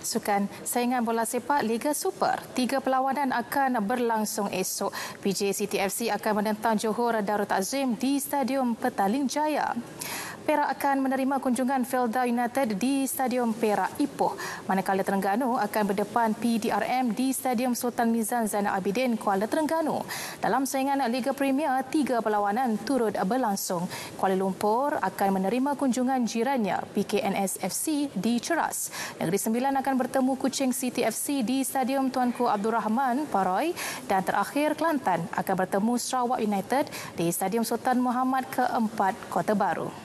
Sukan saingan bola sepak Liga Super. 3 perlawanan akan berlangsung esok. PJ City FC akan menentang Johor Darul Takzim di Stadium Petaling Jaya. Perak akan menerima kunjungan Felda United di Stadium Perak Ipoh. Manakala Terengganu akan berdepan PDRM di Stadium Sultan Mizan Zainal Abidin, Kuala Terengganu. Dalam saingan Liga Premier, 3 perlawanan turut berlangsung. Kuala Lumpur akan menerima kunjungan jirannya PKNS FC di Ceras. Negeri Sembilan akan bertemu Kuching City FC di Stadium Tuanku Abdul Rahman, Paroi. Dan terakhir, Kelantan akan bertemu Sarawak United di Stadium Sultan Muhammad ke-4, Kota Baru.